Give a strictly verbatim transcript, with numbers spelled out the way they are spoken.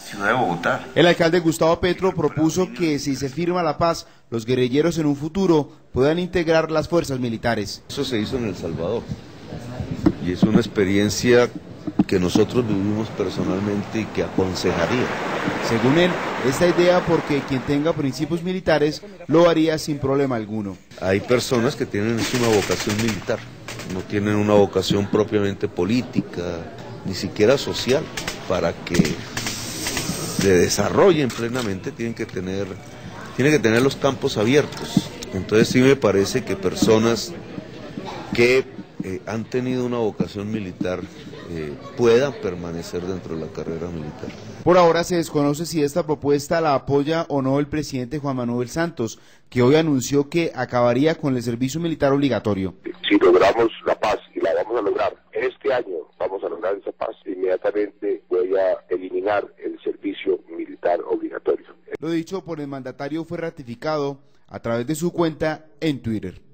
ciudad de Bogotá. El alcalde Gustavo Petro propuso que si se firma la paz, los guerrilleros en un futuro puedan integrar las fuerzas militares. Eso se hizo en El Salvador y es una experiencia que nosotros vivimos personalmente y que aconsejaría. Según él, esta idea porque quien tenga principios militares lo haría sin problema alguno. Hay personas que tienen una vocación militar, no tienen una vocación propiamente política, ni siquiera social. Para que se desarrollen plenamente tienen que tener, tienen que tener los campos abiertos. Entonces sí me parece que personas que eh, han tenido una vocación militar eh, puedan permanecer dentro de la carrera militar. Por ahora se desconoce si esta propuesta la apoya o no el presidente Juan Manuel Santos, que hoy anunció que acabaría con el servicio militar obligatorio. Si logramos la paz, y la vamos a lograr este año, vamos a lograr esa paz, inmediatamente voy a eliminar el servicio militar obligatorio. Lo dicho por el mandatario fue ratificado a través de su cuenta en Twitter.